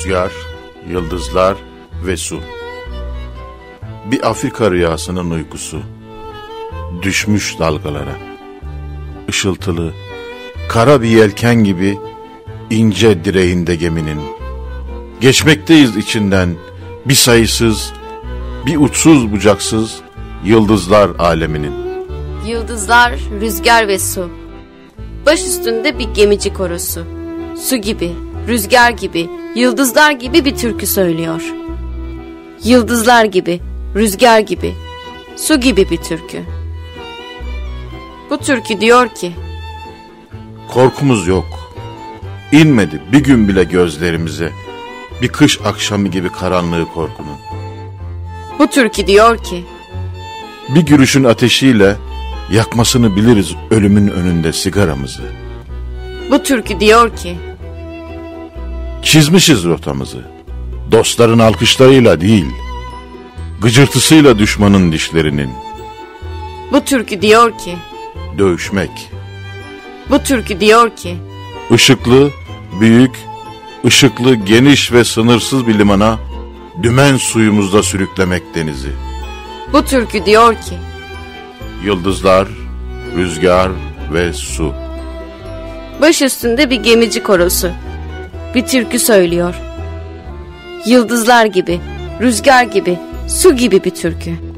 rüzgar, yıldızlar ve su. Bir Afrika rüyasının uykusu, düşmüş dalgalara. Işıltılı, kara bir yelken gibi ince direğinde geminin. Geçmekteyiz içinden bir sayısız, bir uçsuz bucaksız yıldızlar aleminin. Yıldızlar, rüzgar ve su. Baş üstünde bir gemici korosu. Su gibi, rüzgar gibi, yıldızlar gibi bir türkü söylüyor. Yıldızlar gibi, rüzgar gibi, su gibi bir türkü. Bu türkü diyor ki: korkumuz yok. İnmedi bir gün bile gözlerimize bir kış akşamı gibi karanlığı korkunun. Bu türkü diyor ki: bir gülüşün ateşiyle yakmasını biliriz ölümün önünde sigaramızı. Bu türkü diyor ki: çizmişiz rotamızı. Dostların alkışlarıyla değil, gıcırtısıyla düşmanın dişlerinin. Bu türkü diyor ki: dövüşmek. Bu türkü diyor ki: ışıklı, büyük, ışıklı, geniş ve sınırsız bir limana dümen suyumuzda sürüklemek denizi. Bu türkü diyor ki: yıldızlar, rüzgar ve su. Baş üstünde bir gemici korosu. Bir türkü söylüyor. Yıldızlar gibi, rüzgar gibi, su gibi bir türkü.